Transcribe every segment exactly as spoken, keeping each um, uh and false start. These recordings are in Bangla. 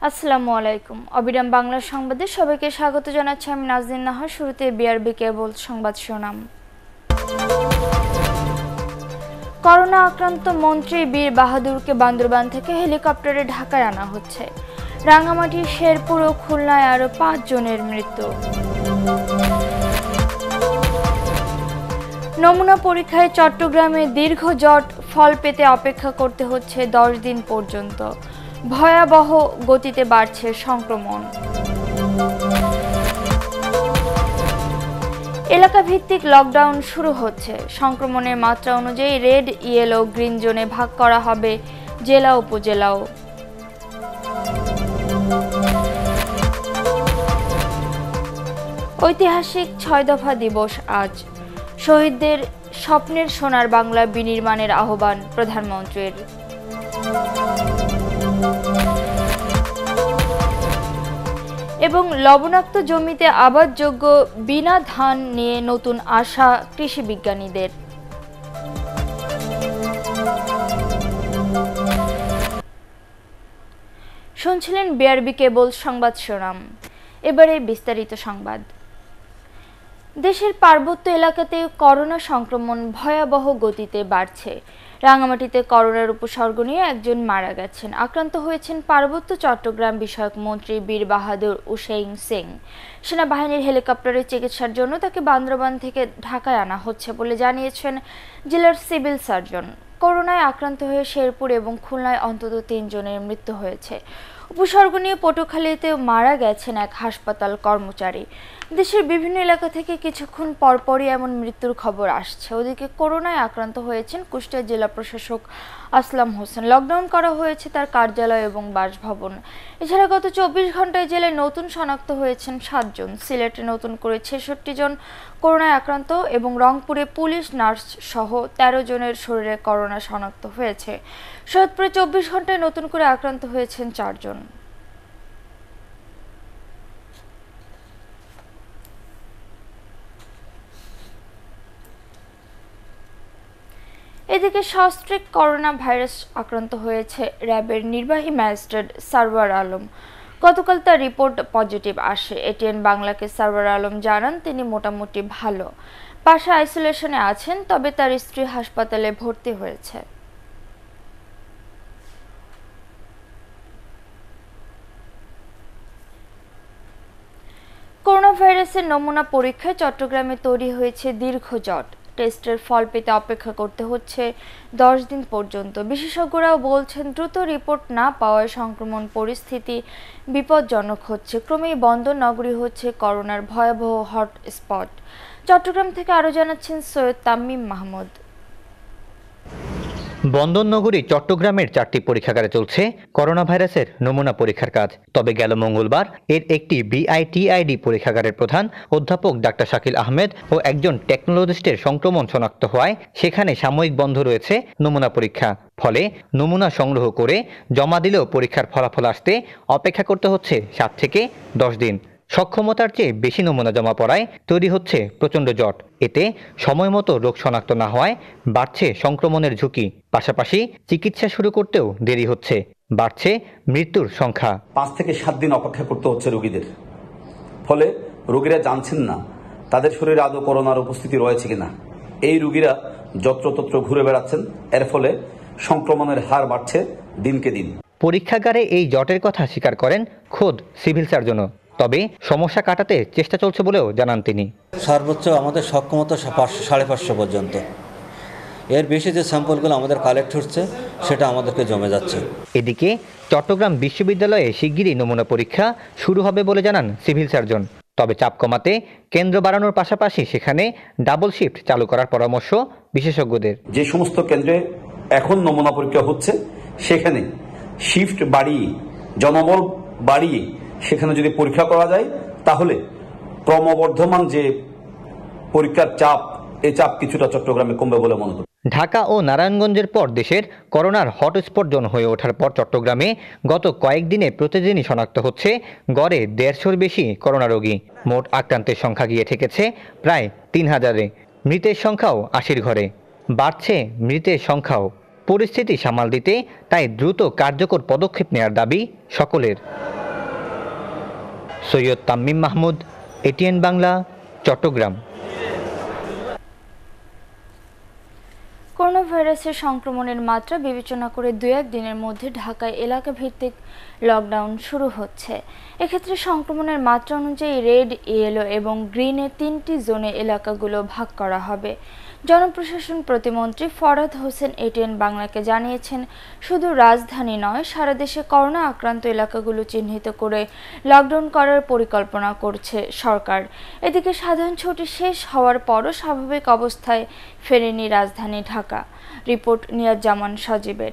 আসসালামু আলাইকুম। অবিরাম বাংলা সংবাদে সবাইকে স্বাগত জানাচ্ছি আমি নাজনীন নাহার। শুরুতে বিআরবি কেবল সংবাদ শিরোনাম। করোনা আক্রান্ত মন্ত্রী বীর বাহাদুরকে বান্দরবান থেকে হেলিকপ্টারে ঢাকায় আনা হচ্ছে। রাঙ্গামাটি, শেরপুর ও খুলনায় আরও পাঁচ জনের মৃত্যু। নমুনা পরীক্ষায় চট্টগ্রামে দীর্ঘ জট, ফল পেতে অপেক্ষা করতে হচ্ছে দশ দিন পর্যন্ত। ভয়াবহ গতিতে বাড়ছে সংক্রমণ। এলাকা ভিত্তিক লকডাউন শুরু হচ্ছে। সংক্রমণের মাত্রা অনুযায়ী রেড, ইয়েলো, গ্রিন জোনে ভাগ করা হবে জেলা উপজেলাও। ঐতিহাসিক ছয় দফা দিবস আজ। শহীদদের স্বপ্নের সোনার বাংলা বিনির্মাণের আহ্বান প্রধানমন্ত্রীর। এবং লবণাক্ত জমিতে আবাদযোগ্য বিনা ধান নিয়ে নতুন আশা কৃষি বিজ্ঞানীদের। শুনছিলেন বিআরবি কেবল সংবাদ শিরোনাম। এবারে বিস্তারিত সংবাদ। দেশের পার্বত্য এলাকাতে করোনা সংক্রমণ ভয়াবহ গতিতে বাড়ছে। রাঙ্গামাটিতে করোনার উপসর্গ নিয়ে একজন মারা গেছেন। আক্রান্ত হয়েছেন পার্বত্য চট্টগ্রাম বিষয়ক মন্ত্রী বীর বাহাদুর উসেইন সিং। সেনাবাহিনীর হেলিকপ্টারে চিকিৎসার জন্য তাকে বান্দরবান থেকে ঢাকায় আনা হচ্ছে বলে জানিয়েছেন জেলার সিভিল সার্জন। করোনায় আক্রান্ত হয়ে শেরপুর এবং খুলনায় অন্তত তিনজনের মৃত্যু হয়েছে। উপসর্গ নিয়ে পটুয়াখালীতে মারা গেছেন এক হাসপাতাল কর্মচারী। দেশের বিভিন্ন এলাকা থেকে কিছুক্ষণ পরপরই এমন মৃত্যুর খবর আসছে। ওদিকে করোনায় আক্রান্ত হয়েছেন কুষ্টিয়া জেলা প্রশাসক আসলাম হোসেন। লকডাউন করা হয়েছে তার কার্যালয় এবং বাসভবন। এছাড়া গত চব্বিশ ঘন্টায় জেলায় নতুন শনাক্ত হয়েছেন সাতজন। সিলেটে নতুন করে ছেষট্টি জন করোনায় আক্রান্ত এবং রংপুরে পুলিশ, নার্স সহ তেরো জনের শরীরে করোনা শনাক্ত হয়েছে। সৈয়দপুরে চব্বিশ ঘন্টায় নতুন করে আক্রান্ত হয়েছেন চারজন। এদিকে সস্ত্রীক করোনা ভাইরাস আক্রান্ত হয়েছে র্যাবের নির্বাহী ম্যাজিস্ট্রেট সারওয়ার আলম। গতকাল তার রিপোর্ট পজিটিভ আসে। এটিএন বাংলাকে সারওয়ার আলম জানান তিনি মোটামুটি ভালো, বাসায় আইসোলেশনে আছেন, তবে তার স্ত্রী হাসপাতালে ভর্তি হয়েছে। করোনা ভাইরাসের নমুনা পরীক্ষায় চট্টগ্রামে তৈরি হয়েছে দীর্ঘ জট। টেস্টের ফল পেতে অপেক্ষা করতে হচ্ছে দশ দিন পর্যন্ত। বিশেষজ্ঞরাও বলছেন দ্রুত রিপোর্ট না পাওয়ায় সংক্রমণ পরিস্থিতি বিপজ্জনক হচ্ছে। ক্রমেই বন্দর নগরী হচ্ছে করোনার ভয়াবহ হটস্পট। চট্টগ্রাম থেকে আরও জানাচ্ছেন সৈয়দ তামিম মাহমুদ। বন্দর নগরী চট্টগ্রামের চারটি পরীক্ষাগারে চলছে করোনা ভাইরাসের নমুনা পরীক্ষার কাজ। তবে গেল মঙ্গলবার এর একটি বিআইটিআইডি পরীক্ষাগারের প্রধান অধ্যাপক ডাক্তার শাকিল আহমেদ ও একজন টেকনোলজিস্টের সংক্রমণ শনাক্ত হওয়ায় সেখানে সাময়িক বন্ধ রয়েছে নমুনা পরীক্ষা। ফলে নমুনা সংগ্রহ করে জমা দিলেও পরীক্ষার ফলাফল আসতে অপেক্ষা করতে হচ্ছে সাত থেকে দশ দিন। সক্ষমতার চেয়ে বেশি নমুনা জমা পড়ায় তৈরি হচ্ছে প্রচণ্ড জট। এতে সময় মতো রোগ শনাক্ত না হওয়ায় বাড়ছে সংক্রমণের ঝুঁকি। পাশাপাশি চিকিৎসা শুরু করতেও দেরি হচ্ছে, বাড়ছে মৃত্যুর সংখ্যা। পাঁচ থেকে সাত দিন অপেক্ষা করতে হচ্ছে রোগীদের। ফলে রোগীরা জানছেন না তাদের শরীরে আদৌ করোনার উপস্থিতি রয়েছে কিনা। এই রোগীরা যত্রতত্র ঘুরে বেড়াচ্ছেন। এর ফলে সংক্রমণের হার বাড়ছে দিনকে দিন। পরীক্ষাগারে এই জটের কথা স্বীকার করেন খোদ সিভিল সার্জনও। তবে সমস্যা কাটাতে চেষ্টা চলছে বলেও জানান তিনি। সর্বোচ্চ আমাদের সক্ষমতা পাঁচশো সাড়ে পাঁচশো পর্যন্ত। এর বেশি যে স্যাম্পলগুলো আমাদের কালেক্ট হচ্ছে সেটা আমাদেরকে জমে যাচ্ছে। এদিকে চট্টগ্রাম বিশ্ববিদ্যালয়ে শিগগিরই নমুনা পরীক্ষা শুরু হবে বলে জানান সিভিল সার্জন। তবে চাপ কমাতে কেন্দ্র বাড়ানোর পাশাপাশি সেখানে ডাবল শিফট চালু করার পরামর্শ বিশেষজ্ঞদের। যে সমস্ত কেন্দ্রে এখন নমুনা পরীক্ষা হচ্ছে সেখানে শিফট বাড়িয়ে, জনবল বাড়িয়ে সেখানে যদি পরীক্ষা করা যায় তাহলে ক্রমবর্ধমান যে পরীক্ষার চাপ, এই চাপ কিছুটা চট্টগ্রামে কমবে বলে মনে করি। ঢাকা ও নারায়ণগঞ্জের পর দেশের করোনার হটস্পট জোন হয়ে ওঠার পর চট্টগ্রামে গত কয়েকদিনে প্রতিদিনই শনাক্ত হচ্ছে গড়ে দেড়শোর বেশি করোনা রোগী। মোট আক্রান্তের সংখ্যা গিয়ে ঠেকেছে প্রায় তিন হাজারে। মৃতের সংখ্যাও আশির ঘরে। বাড়ছে মৃতের সংখ্যাও। পরিস্থিতি সামাল দিতে তাই দ্রুত কার্যকর পদক্ষেপ নেওয়ার দাবি সকলের। সৈয়দ তামিম মাহমুদ, এটিএন বাংলা, চট্টগ্রাম। করোনা ভাইরাসের সংক্রমণের মাত্রা বিবেচনা করে দুই এক দিনের মধ্যে ঢাকায় এলাকা ভিত্তিক লকডাউন শুরু হচ্ছে। এক্ষেত্রে সংক্রমণের মাত্রা অনুযায়ী রেড, ইয়েলো এবং গ্রিনের তিনটি জোনে এলাকাগুলো ভাগ করা হবে। জনপ্রশাসন প্রতিমন্ত্রী ফরহাদ হোসেন এটিএন বাংলাকে জানিয়েছেন, শুধু রাজধানী নয়, সারা দেশে করোনা আক্রান্ত এলাকাগুলো চিহ্নিত করে লকডাউন করার পরিকল্পনা করছে সরকার। এদিকে সাধারণ ছুটি শেষ হওয়ার পরও স্বাভাবিক অবস্থায় ফেরেনি রাজধানী ঢাকা। রিপোর্ট নিয়াজ জামান সজীবের।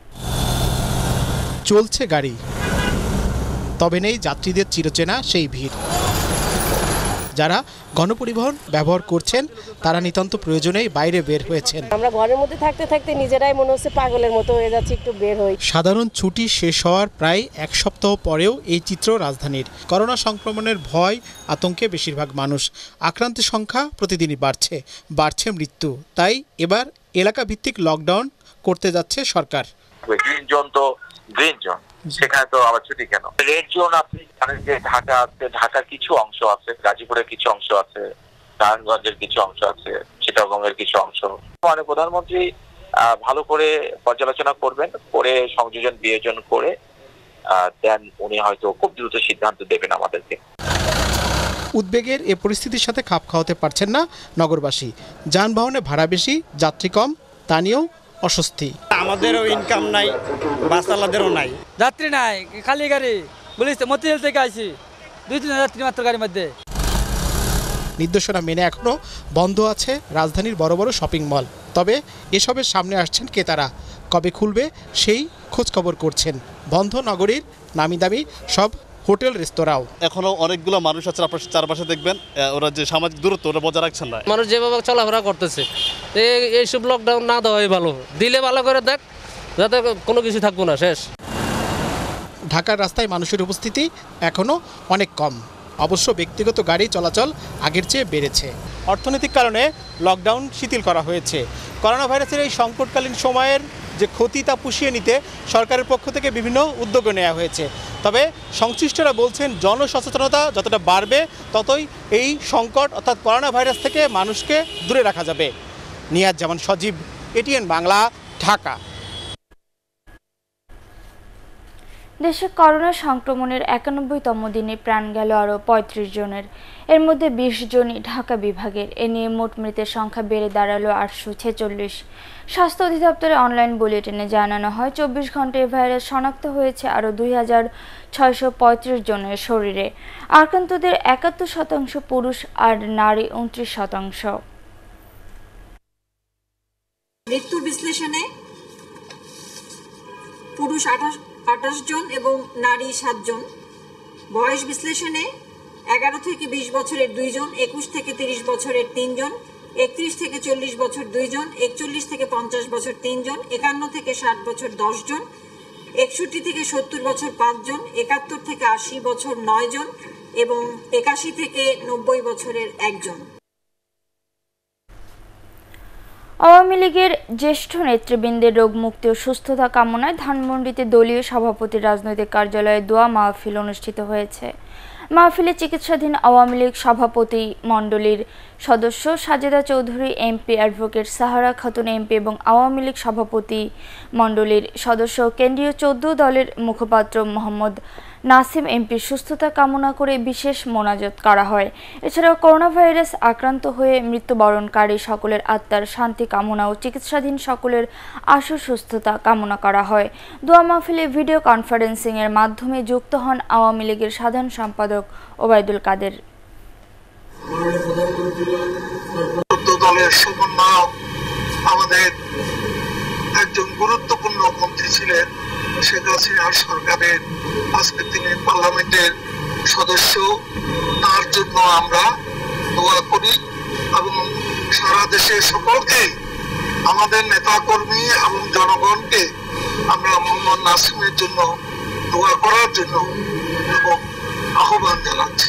চলছে গাড়ি, তবে নেই যাত্রীদের চিরচেনা সেই ভিড়। যারা গণপরিবহন ব্যবহার করছেন তারা নিতান্ত প্রয়োজনেই বাইরে বের হয়েছেন। আমরা ঘরের মধ্যে থাকতে থাকতে নিজেরাই মনে হচ্ছে পাগলের মতো হয়ে যাচ্ছে, একটু বের হই। সাধারণ ছুটি শেষ হওয়ার প্রায় এক সপ্তাহ পরেও এই চিত্র রাজধানীর। করোনা সংক্রমণের ভয় আতঙ্কে বেশিরভাগ মানুষ। আক্রান্তের সংখ্যা প্রতিদিনই বাড়ছে, বাড়ছে মৃত্যু। তাই এবার এলাকা ভিত্তিক লকডাউন করতে যাচ্ছে সরকার। গ্রিন জোন তো গ্রিন জোন, সেখানে তো আবার ছুটি কেন? রেড জোন আপনি জানেন যে ঢাকা ঢাকার কিছু অংশ আছে, গাজীপুরের কিছু অংশ আছে, নারায়ণগঞ্জের কিছু অংশ আছে, চিটাগংয়ের কিছু অংশ। মানে প্রধানমন্ত্রী ভালো করে পর্যালোচনা করবেন, করে সংযোজন বিয়োজন করে দেন উনি হয়তো খুব দ্রুত সিদ্ধান্ত দেবেন আমাদেরকে। উদ্বেগের এ পরিস্থিতির সাথে খাপ খাওয়াতে পারছেন না নগরবাসী। যানবাহনে ভাড়া বেশি, যাত্রী কম, তা নিয়েও অস্বস্তি। আমাদেরও ইনকাম নাই, বাসওয়ালাদেরও নাই, যাত্রী নাই, খালি গাড়ি। বলিস মতিঝিল থেকে আইছি, দুই তিন যাত্রী মাত্র গাড়ির মধ্যে। নির্দেশনা মেনে এখনো বন্ধ আছে রাজধানীর বড় বড় শপিং মল। তবে এসবের সামনে আসছেন ক্রেতারা। কবে খুলবে সেই খোঁজ খবর করছেন। বন্ধ নগরীর নামি দামি সব হোটেল, রেস্তোরাঁও। এখনো অনেকগুলো মানুষ আছে আপনার চারপাশে দেখবেন, ওরা যে সামাজিক দূরত্ব ওরা বজায় রাখছেন না। মানুষ যেভাবে চলাফেরা করতেছে, এইসব লকডাউন না দেওয়াই ভালো। দিলে ভালো করে দেখ, যাতে কোনো কিছু থাকবো না। শেষ। ঢাকার রাস্তায় মানুষের উপস্থিতি এখনো অনেক কম। অবশ্য ব্যক্তিগত গাড়ি চলাচল আগের চেয়ে বেড়েছে। অর্থনৈতিক কারণে লকডাউন শিথিল করা হয়েছে। করোনা ভাইরাসের এই সংকটকালীন সময়ের যে ক্ষতি তা পুষিয়ে নিতে সরকারের পক্ষ থেকে বিভিন্ন উদ্যোগ নেওয়া হয়েছে। তবে সংশ্লিষ্টরা বলছেন, জনসচেতনতা যতটা বাড়বে ততই এই সংকট অর্থাৎ করোনা ভাইরাস থেকে মানুষকে দূরে রাখা যাবে। নিয়াজ জামান সজীব, এটিএন বাংলা, ঢাকা। দেশে করোনা সংক্রমণের একানব্বইতম দিনে প্রাণ গেল আরও পঁয়ত্রিশ জনের। এর মধ্যে বিশ জনই ঢাকা বিভাগের। এ নিয়ে মোট মৃতের সংখ্যা বেড়ে দাঁড়ালো আটশো ছেচল্লিশ। স্বাস্থ্য অধিদপ্তরের অনলাইন বুলেটিনে জানানো হয়, চব্বিশ ঘন্টায় ভাইরাস শনাক্ত হয়েছে আরও দুই হাজার ছয়শো পঁয়ত্রিশ জনের শরীরে। আক্রান্তদের একাত্তর শতাংশ পুরুষ আর নারী উনত্রিশ শতাংশ। মৃত্যু বিশ্লেষণে পুরুষ আঠাশ আঠাশ জন এবং নারী সাত জন। বয়স বিশ্লেষণে এগারো থেকে বিশ বছরের দুইজন, একুশ থেকে তিরিশ বছরের তিনজন, একত্রিশ থেকে চল্লিশ বছর দুইজন, একচল্লিশ থেকে পঞ্চাশ বছর তিনজন, একান্ন থেকে ষাট বছর দশ জন, একষট্টি থেকে সত্তর বছর পাঁচজন, একাত্তর থেকে আশি বছর নয় জন এবং একাশি থেকে নব্বই বছরের একজন। আওয়ামী লীগের জ্যেষ্ঠ নেতৃবৃন্দের রোগ মুক্তি ও সুস্থতা কামনায় ধানমন্ডিতে দলীয় সভাপতির রাজনৈতিক কার্যালয়ে দোয়া মাহফিল অনুষ্ঠিত হয়েছে। মাহফিলে চিকিৎসাধীন আওয়ামী লীগ সভাপতি মণ্ডলীর সদস্য Sajeda Chowdhury MP, advocate Sahara Khatun MP এবং আওয়ামী লীগ সভাপতি মণ্ডলীর সদস্য কেন্দ্রীয় চৌদ্দ দলের মুখপাত্র মোহাম্মদ নাসিম এমপির সুস্থতা কামনা করে বিশেষ মোনাজাত করা হয়। এছাড়াও করোনা ভাইরাস আক্রান্ত হয়ে মৃত্যুবরণকারী সকলের আত্মার শান্তি কামনা ও চিকিৎসাধীন সকলের আশু সুস্থতা কামনা করা হয়। দোয়া মাহফিলে ভিডিও কনফারেন্সিং এর মাধ্যমে যুক্ত হন আওয়ামী লীগের সাধারণ সম্পাদক ওবায়দুল কাদের। আমাদের একজন গুরুত্বপূর্ণ মন্ত্রী ছিলেন শেখ হাসিনার সরকারের, আজকে তিনি পার্লামেন্টের সদস্য। তার জন্য আমরা দোয়া করি এবং সারা দেশের সকলকে, আমাদের নেতা কর্মী এবং জনগণকে আমরা মোহাম্মদ নাসিমের জন্য দোয়া করার জন্য এবং আহ্বান জানাচ্ছি।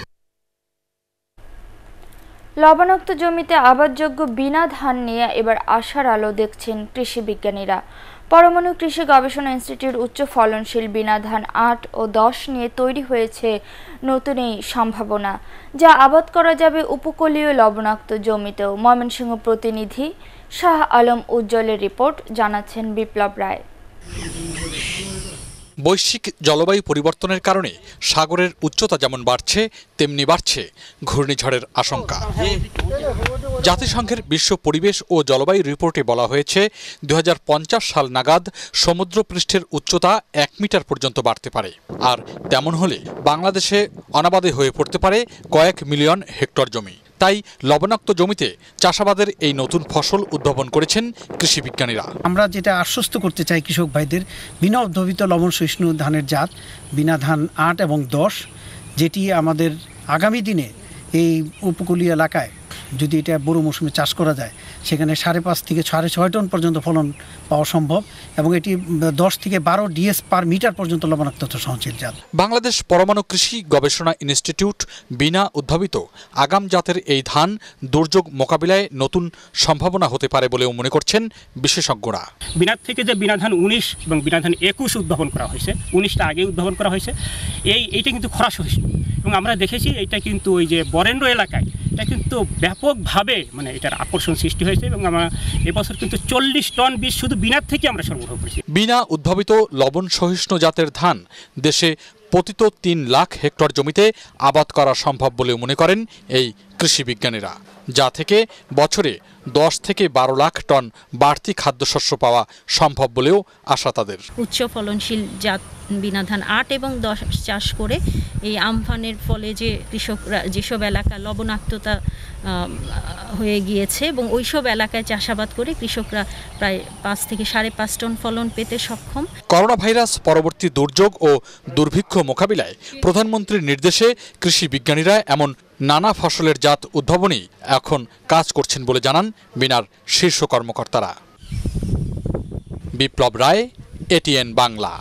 লবণাক্ত জমিতে আবাদযোগ্য বিনা ধান নিয়ে এবার আশার আলো দেখছেন কৃষি বিজ্ঞানীরা। পরমাণু কৃষি গবেষণা ইনস্টিটিউট উচ্চ ফলনশীল বিনা ধান আট ও দশ নিয়ে তৈরি হয়েছে নতুন এই সম্ভাবনা, যা আবাদ করা যাবে উপকূলীয় লবণাক্ত জমিতেও। ময়মনসিংহ প্রতিনিধি শাহ আলম উজ্জ্বলের রিপোর্ট, জানাচ্ছেন বিপ্লব রায়। বৈশ্বিক জলবায়ু পরিবর্তনের কারণে সাগরের উচ্চতা যেমন বাড়ছে তেমনি বাড়ছে ঘূর্ণিঝড়ের আশঙ্কা। জাতিসংঘের বিশ্ব পরিবেশ ও জলবায়ু রিপোর্টে বলা হয়েছে দুই হাজার পঞ্চাশ সাল নাগাদ সমুদ্রপৃষ্ঠের উচ্চতা এক মিটার পর্যন্ত বাড়তে পারে, আর তেমন হলে বাংলাদেশে অনাবাদে হয়ে পড়তে পারে কয়েক মিলিয়ন হেক্টর জমি। তাই লবণাক্ত জমিতে চাষাবাদের এই নতুন ফসল উদ্ভাবন করেছেন কৃষি বিজ্ঞানীরা। আমরা যেটা আশ্বস্ত করতে চাই কৃষক ভাইদের, বিনা উদ্ভাবিত লবণ সহিষ্ণু ধানের জাত বিনা ধান আট এবং দশ, যেটি আমাদের আগামী দিনে এই উপকূলীয় এলাকায় যদি এটা বড় মৌসুমে চাষ করা যায়, সেখানে সাড়ে পাঁচ থেকে সাড়ে ছয় টন পর্যন্ত ফলন পাওয়া সম্ভব, এবং এটি দশ থেকে বারো ডিএস পার মিটার পর্যন্ত লবণাক্ততা সহনশীল জাত। বাংলাদেশ পরমাণু কৃষি গবেষণা ইনস্টিটিউট বিনা উদ্ভাবিত আগাম জাতের এই ধান দুর্যোগ মোকাবিলায় নতুন সম্ভাবনা হতে পারে বলেও মনে করছেন বিশেষজ্ঞরা। বিনা থেকে যে বিনা ধান উনিশ এবং বিনা ধান একুশ উদ্ভাবন করা হয়েছে, উনিশটা আগে উদ্ভাবন করা হয়েছে, এই এইটা কিন্তু খরা সহিষ্ণু, এবং আমরা দেখেছি এটা কিন্তু ওই যে বরেন্দ্র এলাকায় এটা কিন্তু ব্যাপকভাবে মানে এটার আকর্ষণ সৃষ্টি হয়েছে, এবং আমরা এবছর কিন্তু চল্লিশ টন বীজ শুধু বিনার থেকে আমরা সংগ্রহ করেছি। বিনা উদ্ভাবিত লবণ সহিষ্ণু জাতের ধান দেশে পতিত তিন লাখ হেক্টর জমিতে আবাদ করা সম্ভব বলে মনে করেন এই কৃষি বিজ্ঞানীরা, যা থেকে বছরে দশ থেকে বারো লাখ টন বাড়তি খাদ্যশস্য পাওয়া সম্ভব বলেও আশা তাদের। উচ্চ ফলনশীল জাত বিনা ধান আট এবং দশ চাষ করে এই আমফানের ফলে যে কৃষকরা যেসব এলাকা লবণাক্ততা হয়ে গিয়েছে এবং ওইসব এলাকায় চাষাবাদ করে কৃষকরা প্রায় পাঁচ থেকে সাড়ে পাঁচ টন ফলন পেতে সক্ষম। করোনা ভাইরাস পরবর্তী দুর্যোগ ও দুর্ভিক্ষ মোকাবিলায় প্রধানমন্ত্রীর নির্দেশে কৃষি বিজ্ঞানীরা এমন নানা ফসলের জাত উদ্ভাবনেই এখন কাজ করছেন বলে জানান বিনার শীর্ষ কর্মকর্তারা। বিপ্লব রায়, এটিএন বাংলা।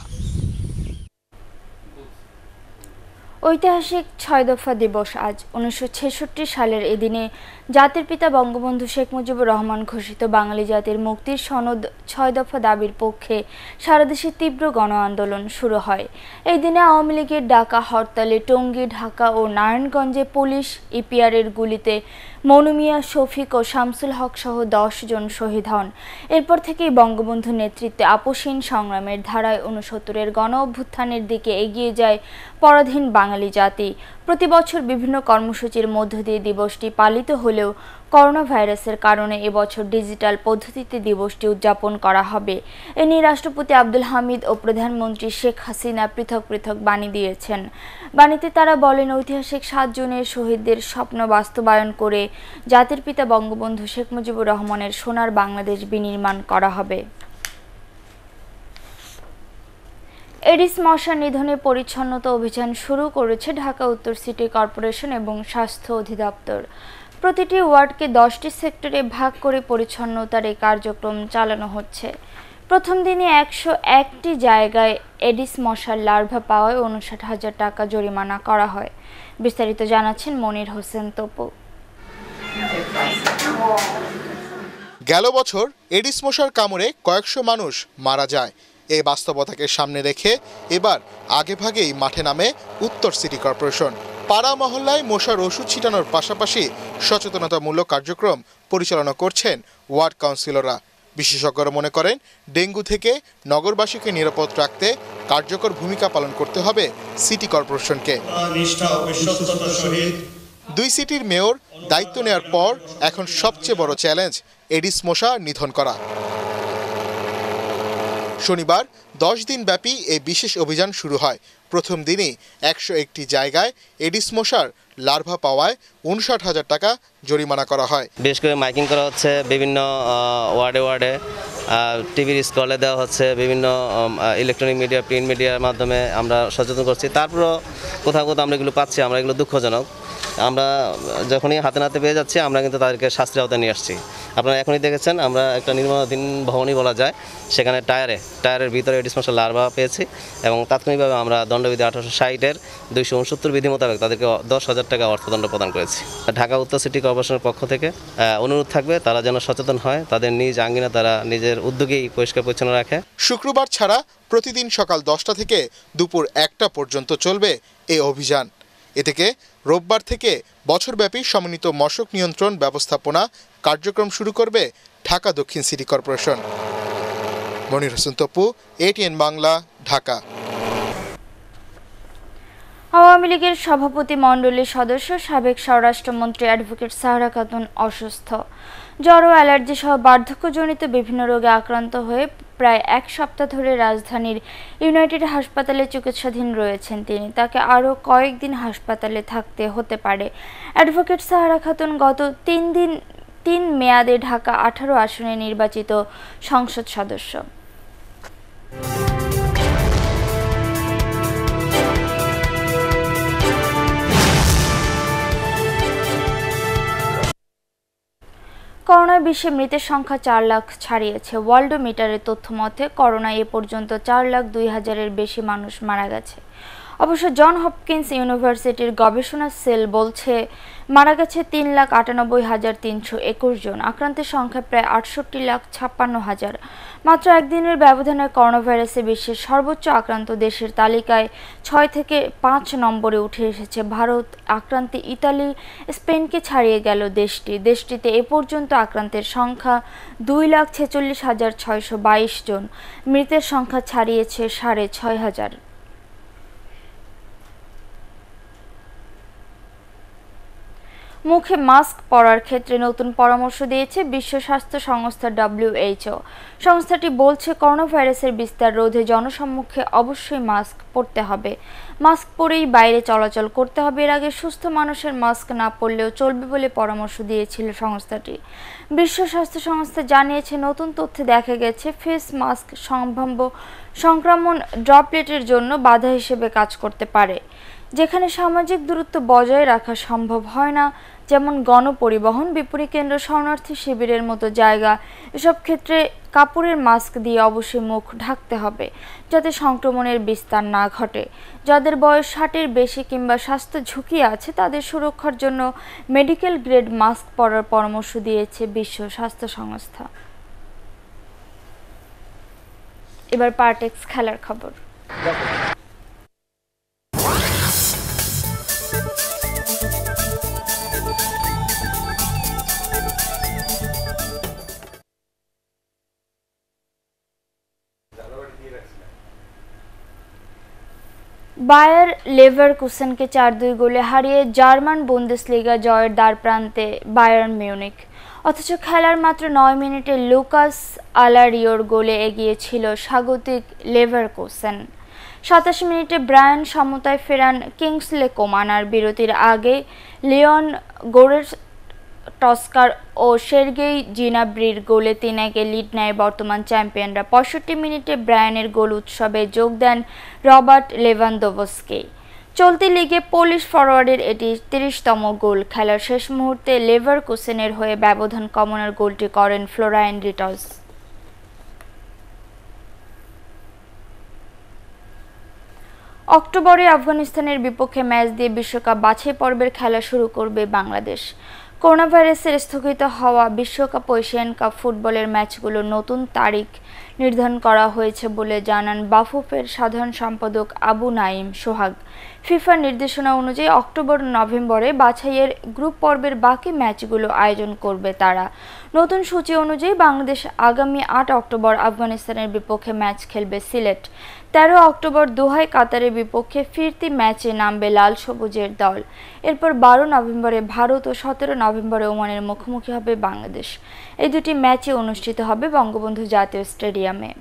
ঐতিহাসিক ছয় দফা দিবস আজ। উনিশশো ছেষট্টি সালের এদিনে জাতির পিতা বঙ্গবন্ধু শেখ মুজিবুর রহমান ঘোষিত বাঙালি জাতির মুক্তির সনদ ছয় দফা দাবির পক্ষে সারা দেশে তীব্র গণ আন্দোলন শুরু হয়। এই দিনে আওয়ামী লীগের ডাকা হরতালে টঙ্গী, ঢাকা ও নারায়ণগঞ্জে পুলিশ ইপিআরের গুলিতে মনু মিয়া, শফিক ও শামসুল হক সহ দশ জন শহীদ হন। এরপর থেকেই বঙ্গবন্ধুর নেতৃত্বে আপোষহীন সংগ্রামের ধারায় ঊনসত্তরের গণ অভ্যুত্থানের দিকে এগিয়ে যায় পরাধীন বাঙালি জাতি। প্রতি বছর বিভিন্ন কর্মসূচির মধ্য দিয়ে দিবসটি পালিত হলেও করোনা ভাইরাসের কারণে এবছর ডিজিটাল পদ্ধতিতে দিবসটি উদযাপন করা হবে। এ নিয়ে রাষ্ট্রপতি আব্দুল হামিদ ও প্রধানমন্ত্রী শেখ হাসিনা পৃথক পৃথক বাণী দিয়েছেন। বাণীতে তারা বলেন, ঐতিহাসিক সাত জুনের শহীদদের স্বপ্ন বাস্তবায়ন করে জাতির পিতা বঙ্গবন্ধু শেখ মুজিবুর রহমানের সোনার বাংলাদেশ বিনির্মাণ করা হবে। এডিস মশা নিধনে পরিচ্ছন্নতা অভিযান শুরু করেছে ঢাকা উত্তর সিটি কর্পোরেশন এবং স্বাস্থ্য অধিদপ্তর। প্রতিটি ওয়ার্ডকে দশটি সেক্টরে ভাগ করে পরিচ্ছন্নতার এই কার্যক্রম চালানো হচ্ছে। প্রথম দিনে একশো একটি জায়গায় এডিস মশার লার্ভা পাওয়ায় উনষাট হাজার টাকা জরিমানা করা হয়। বিস্তারিত জানাচ্ছেন মনির হোসেন তপু। গেল বছর এডিস মশার কামড়ে কয়েকশো মানুষ মারা যায়। এই বাস্তবতাকে সামনে রেখে এবার আগেভাগেই মাঠে নামে উত্তর সিটি কর্পোরেশন। পাড়া মহল্লায় মশার ওষুধ ছিটানোর পাশাপাশি সচেতনতামূলক কার্যক্রম পরিচালনা করছেন ওয়ার্ড কাউন্সিলররা। বিশেষজ্ঞরা মনে করেন, ডেঙ্গু থেকে নগরবাসীকে নিরাপদ রাখতে কার্যকর ভূমিকা পালন করতে হবে সিটি কর্পোরেশনকে। দুই সিটির মেয়র দায়িত্ব নেওয়ার পর এখন সবচেয়ে বড় চ্যালেঞ্জ এডিস মশা নিধন করা। শনিবার দশ দিন ব্যাপী এই বিশেষ অভিযান শুরু হয়। প্রথম দিনই একশো একটি জায়গায় এডিস মশার লার্ভা পাওয়ায় উনষাট হাজার টাকা জরিমানা করা হয়। বিশেষ করে মাইকিং করা হচ্ছে বিভিন্ন ওয়ার্ডে ওয়ার্ডে, টিভির স্কলে দেওয়া হচ্ছে, বিভিন্ন ইলেকট্রনিক মিডিয়া, প্রিন্ট মিডিয়ার মাধ্যমে আমরা সচেতন করছি। তারপরও কোথাও কোথাও আমরা এগুলো পাচ্ছি, আমরা এগুলো দুঃখজনক। আমরা যখনই হাতে নাতে পেয়ে যাচ্ছি আমরা কিন্তু তাদেরকে শাস্তির আওতায় নিয়ে আসছি। আপনারা এখনই দেখেছেন আমরা একটা নির্মাণাধীন ভবনই বলা যায়, সেখানে টায়ারে টায়ারের ভিতরে এডিস মশার লার্ভা পেয়েছি এবং তাৎক্ষণিকভাবে আমরা দণ্ডবিধি আঠারোশো ষাটের দুইশো উনসত্তর বিধি মোতাবেক তাদেরকে দশ হাজার টাকা অর্থদণ্ড প্রদান করেছি। ঢাকা উত্তর সিটি কর্পোরেশনের পক্ষ থেকে অনুরোধ থাকবে তারা যেন সচেতন হয়, তাদের নিজ আঙ্গিনা তারা নিজের উদ্যোগেই পরিষ্কার পরিচ্ছন্ন রাখে। শুক্রবার ছাড়া প্রতিদিন সকাল দশটা থেকে দুপুর একটা পর্যন্ত চলবে এই অভিযান। এ থেকে রোববার থেকে বছরব্যাপী সমন্বিত মশক নিয়ন্ত্রণ ব্যবস্থাপনা কার্যক্রম শুরু করবে ঢাকা দক্ষিণ city corporation. Monir Hossain Topu, ATN Bangla, Dhaka. Awami লীগের সভাপতি মণ্ডলীর সদস্য সাবেক স্বরাষ্ট্রমন্ত্রী অ্যাডভোকেট সাহারা খাতুন অসুস্থ। জ্বর ও অ্যালার্জি সহ বার্ধক্যজনিত বিভিন্ন রোগে আক্রান্ত হয়ে প্রায় এক সপ্তাহ ধরে রাজধানীর ইউনাইটেড হাসপাতালে চিকিৎসাধীন রয়েছেন তিনি। তাকে আরও কয়েকদিন হাসপাতালে থাকতে হতে পারে। অ্যাডভোকেট সাহারা খাতুন গত তিন দিন তিন মেয়াদে ঢাকা আঠারো আসনে নির্বাচিত সংসদ সদস্য। করোনায় বিশ্বে মৃতের সংখ্যা চার লাখ ছাড়িয়েছে। ওয়ার্ল্ডোমিটারের তথ্য মতে করোনায় এ পর্যন্ত চার লাখ দুই হাজারের বেশি মানুষ মারা গেছে। অবশ্য জন হপকিন্স ইউনিভার্সিটির গবেষণা সেল বলছে মারা গেছে তিন লাখ আটানব্বই হাজার তিনশো একুশ জন। আক্রান্তের সংখ্যা প্রায় আটষট্টি লাখ ছাপ্পান্ন হাজার। মাত্র একদিনের ব্যবধানে করোনা ভাইরাসে বিশ্বের সর্বোচ্চ আক্রান্ত দেশের তালিকায় ছয় থেকে পাঁচ নম্বরে উঠে এসেছে ভারত। আক্রান্তে ইতালি, স্পেনকে ছাড়িয়ে গেল দেশটি। দেশটিতে এ পর্যন্ত আক্রান্তের সংখ্যা দুই লাখ ছেচল্লিশ হাজার ছয়শো বাইশ জন। মৃতের সংখ্যা ছাড়িয়েছে সাড়ে ছয় হাজার। মুখে মাস্ক পরার ক্ষেত্রে নতুন পরামর্শ দিয়েছে বিশ্ব স্বাস্থ্য সংস্থা ডব্লিউএইচও। সংস্থাটি বলছে করোনা ভাইরাসের বিস্তার রোধে জনসম্মুখে অবশ্যই মাস্ক পরতে হবে। মাস্ক পরেই বাইরে চলাচল করতে হবে। এর আগে সুস্থ মানুষের মাস্ক না পরলেও চলবে বলে পরামর্শ দিয়েছিল সংস্থাটি। বিশ্ব স্বাস্থ্য সংস্থা জানিয়েছে নতুন তথ্যে দেখা গেছে ফেস মাস্ক সম্ভাব্য সংক্রমণ ড্রপলেটের জন্য বাধা হিসেবে কাজ করতে পারে। যেখানে সামাজিক দূরত্ব বজায় রাখা সম্ভব হয় না, যেমন গণপরিবহন, বিপণী কেন্দ্র, শরণার্থী শিবিরের মতো জায়গা, এসব ক্ষেত্রে কাপড়ের মাস্ক দিয়ে অবশ্যই মুখ ঢাকতে হবে যাতে সংক্রমণের বিস্তার না ঘটে। যাদের বয়স ষাটের বেশি কিংবা স্বাস্থ্য ঝুঁকি আছে তাদের সুরক্ষার জন্য মেডিকেল গ্রেড মাস্ক পরার পরামর্শ দিয়েছে বিশ্ব স্বাস্থ্য সংস্থা। এবার পার্টেক্স খেলার খবর। বায়ার লেভারকুসেনকে চার দুই গোলে হারিয়ে জার্মান বুন্দেসলিগা জয়ের দ্বারপ্রান্তে বায়ার্ন মিউনিখ। অথচ খেলার মাত্র নয় মিনিটে লুকাস আলারিওর গোলে এগিয়ে ছিল স্বাগতিক লেভারকুসেন। সাতাশ মিনিটে ব্রায়ান সমতায় ফেরান কিংসলে কোমান। আর বিরতির আগে লিওন গোরেটস্কার ও সের্গেই জিনাব্রির গোলে তিন একে লিড নেয় বর্তমান চ্যাম্পিয়নরা। পঁয়ষট্টি মিনিটে ব্রায়ানের গোল উৎসবে যোগ দেন রবার্ট লেভানদোভস্কি। চলতি লিগে পোলিশ ফরওয়ার্ডের এটি তিরিশতম গোল। খেলার শেষ মুহূর্তে লেভারকুসেনের হয়ে ব্যবধান কমানোর গোলটি করেন ফ্লোরাইন রিটস। অক্টোবরে আফগানিস্তানের বিপক্ষে ম্যাচ দিয়ে বিশ্বকাপ বাছাই পর্বের খেলা শুরু করবে বাংলাদেশ। করোনা ভাইরাসের স্থগিত হওয়া বিশ্বকাপ ও এশিয়ান কাপ ফুটবলের ম্যাচগুলোর নতুন তারিখ নির্ধারণ করা হয়েছে বলে জানান বাফুফের সাধারণ সম্পাদক আবু নাইম সোহাগ। ফিফার নির্দেশনা অনুযায়ী অক্টোবর নভেম্বরে বাছাইয়ের গ্রুপ পর্বের বাকি ম্যাচগুলো আয়োজন করবে তারা। নতুন সূচি অনুযায়ী বাংলাদেশ আগামী আট অক্টোবর আফগানিস্তানের বিপক্ষে ম্যাচ খেলবে সিলেট। তেরো অক্টোবর দোহায় কাতারের বিপক্ষে ফিরতি ম্যাচে নামবে লাল সবুজের দল। এরপর বারো নভেম্বরে ভারত ও সতেরো নভেম্বরে ওমানের মুখোমুখি হবে বাংলাদেশ। এই দুটি ম্যাচে অনুষ্ঠিত হবে বঙ্গবন্ধু জাতীয় স্টেডিয়ামে।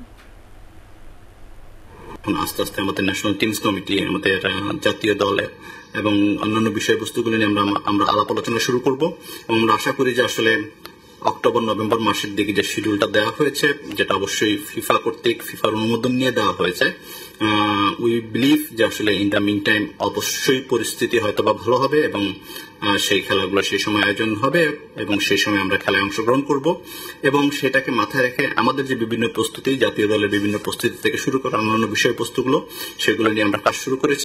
আস্তে আস্তে আমাদের ন্যাশনাল টিমস কমিটি, আমাদের জাতীয় দলে এবং অন্যান্য বিষয়বস্তুগুলি নিয়ে আমরা আমরা আলাপ আলোচনা শুরু করব এবং আমরা আশা করি যে আসলে অক্টোবর নভেম্বর মাসের দিকে যে শিডিউলটা দেওয়া হয়েছে, যেটা অবশ্যই ফিফা কর্তৃক ফিফার অনুমোদন নিয়ে দেওয়া হয়েছে, উই বিলিভ যে আসলে ইন দ্য মিন টাইম অবশ্যই পরিস্থিতি হয়তো বা ভালো হবে এবং সেই খেলাগুলো সেই সময় আয়োজন হবে এবং সেই সময় আমরা খেলায় অংশগ্রহণ করব এবং সেটাকে মাথায় রেখে আমাদের যে বিভিন্ন প্রস্তুতি জাতীয় দলের বিভিন্ন প্রস্তুতি থেকে শুরু করে অন্যান্য বিষয়বস্তুগুলো সেগুলো নিয়ে আমরা কাজ শুরু করেছি।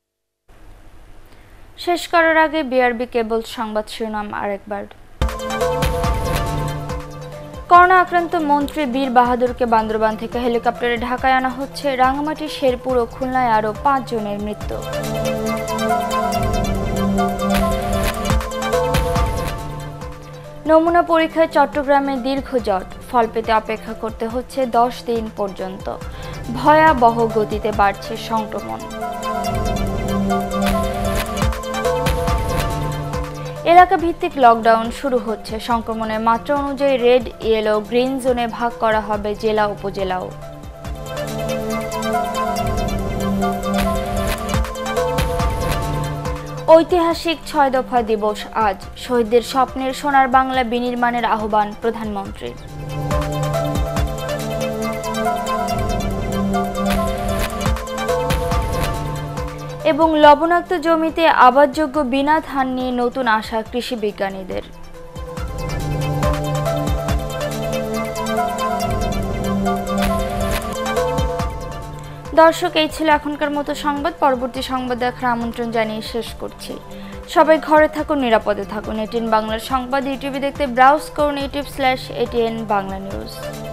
শেষ করার আগে বিআরবি কেবল সংবাদ শিরোনাম আরেকবার। করোনা আক্রান্ত মন্ত্রী বীর বাহাদুরকে বান্দরবান থেকে হেলিকপ্টারে ঢাকায় আনা হচ্ছে। রাঙামাটি, শেরপুর ও খুলনায় আরও পাঁচ জনের মৃত্যু। নমুনা পরীক্ষায় চট্টগ্রামে দীর্ঘ জট, ফল পেতে অপেক্ষা করতে হচ্ছে দশ দিন পর্যন্ত। ভয়াবহ গতিতে বাড়ছে সংক্রমণ। এলাকা ভিত্তিক লকডাউন শুরু হচ্ছে। সংক্রমণের মাত্রা অনুযায়ী রেড, ইয়েলো, গ্রিন জোনে ভাগ করা হবে জেলা উপজেলাও। ঐতিহাসিক ছয় দফা দিবস আজ। শহীদদের স্বপ্নের সোনার বাংলা বিনির্মাণের আহ্বান প্রধানমন্ত্রীর। এবং লবণাক্ত জমিতে আবাদযোগ্য বিনা ধান নিয়ে নতুন আশা কৃষি বিজ্ঞানীদের। দর্শক, এই ছিল এখনকার মতো সংবাদ। পরবর্তী সংবাদ দেখার আমন্ত্রণ জানিয়ে শেষ করছি। সবাই ঘরে থাকুন, নিরাপদে থাকুন। এটিএন বাংলার সংবাদ ইউটিউবে দেখতে ব্রাউজ করুন YouTube slash ATN Bangla news.